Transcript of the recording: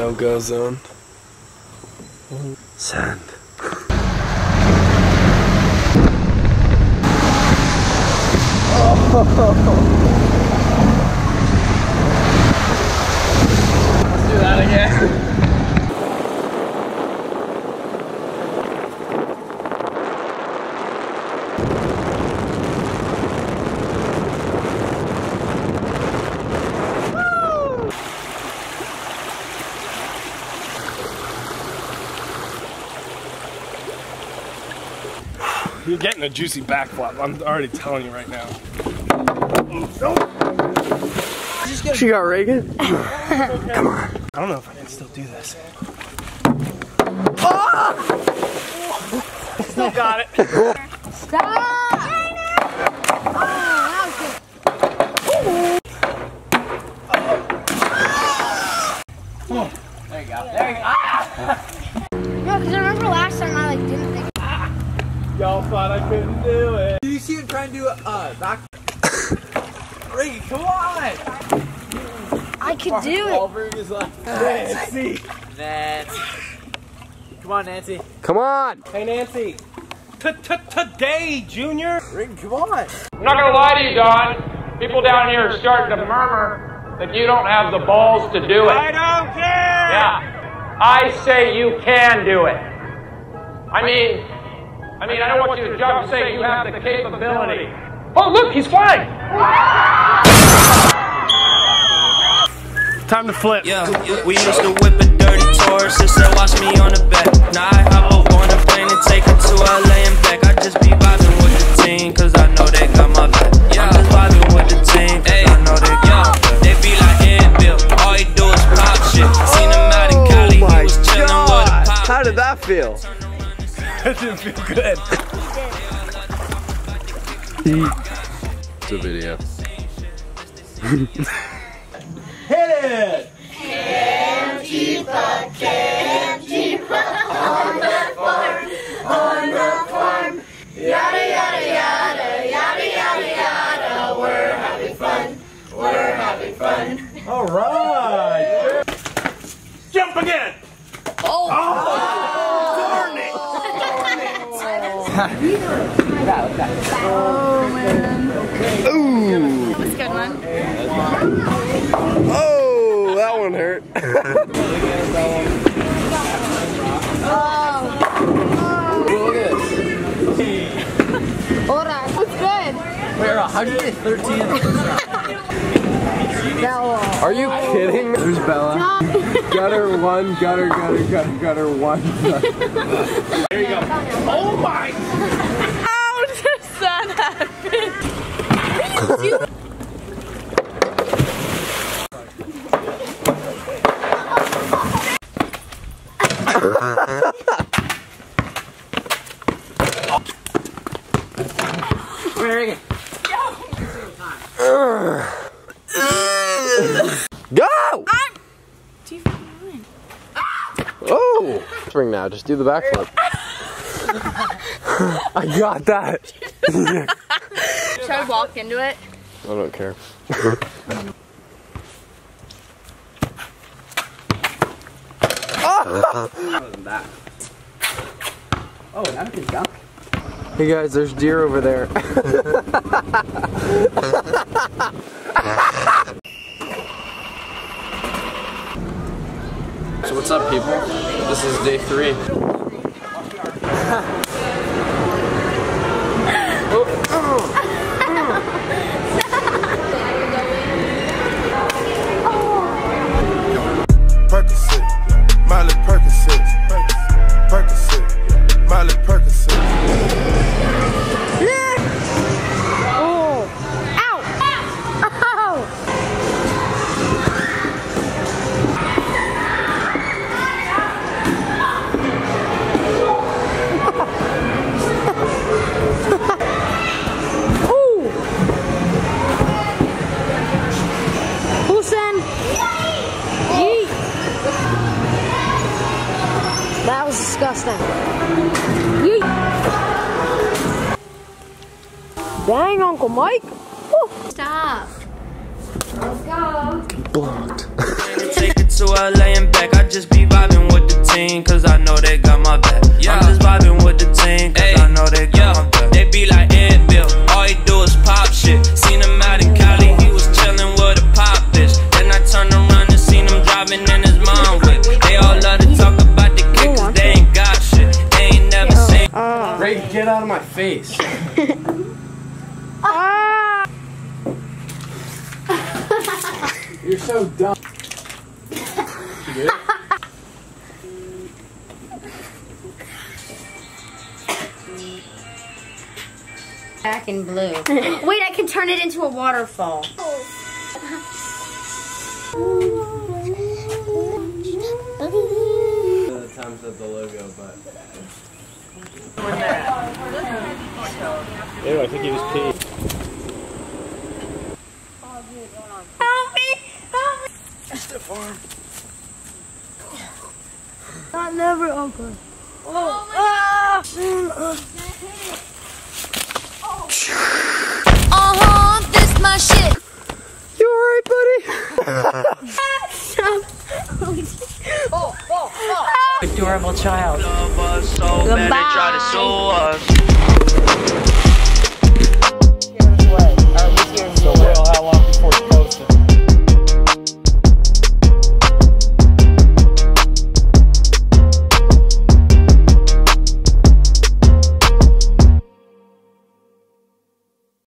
no-go zone. Send. Let's do that again. You're getting a juicy backflip. I'm already telling you right now. She got Reagan? Come on. I don't know if I can still do this. Oh! Still got it. Stop! Oh, there you go. There you go. No, because I remember last time I didn't think. Y'all thought I couldn't do it. Did you see him trying to do a back? Reagan, come on! I could do it. Wahlberg is like, Nancy. Nancy. Come on, Nancy. Come on. Hey, Nancy. Today, Junior. Reagan, come on. I'm not gonna lie to you, Don. People down here are starting to murmur that you don't have the balls to do it. I don't care. Yeah. I say you can do it. I mean, I don't want you to jump and say you have the capability. Oh, look, he's flying. Time to flip. Yeah, we used to whip a dirty Taurus and said watch me on the back. Now I hop up on a plane and take it to LA and back. I just be vibing with the team cause I know they got my back. I'm just vibing with the team cause I know they got my back. They be like Bill, all he do is pop shit. Seen him out in Cali, he was chillin' with a pop. How did that feel? That didn't feel good. It's a video. Hit it! Can't keep up, on the farm, yada yada yada, yada yada yada, we're having fun. All right. Jump again. Oh, Darn it. oh man. Ooh. That was a good one. Oh, that one hurt. Alright, that's good. We're 113 in the first round. Are you kidding me? There's Bella. Gutter one, gutter one. There you go. Oh my! How does that happen? Reagan. Go! Oh! Spring now, just do the backflip. I got that. Should I walk into it? I don't care. Oh, that can dunk. Hey guys, there's deer over there. So what's up, people? This is day 3. Percocet, Miley Percocet, Percocet, Miley Percocet. Oh! Ow! Ow! That was disgusting. Yeet. Dang, Uncle Mike. Woo. Stop. Let's go. Blocked. Take it to LA and back. I just be vibing with the team, cause I know they got my back. I'm just vibing with the team, cause I know they got my back. They be like Edville, all he do is pop shit. Seen him out in Cali, he was chillin' with a pop bitch. Then I turned around and seen him driving in his mom whip. They all love to talk about the kid, cause they ain't got shit. They ain't never seen. Ray, get out of my face. You're so dumb. You good? Back in blue. Wait, I can turn it into a waterfall. The times of the logo, but. Ew, I think you just peed. Help me! Help me! Not never open. This my shit. You alright, buddy? Adorable child. Love us so bad they try to sue us. So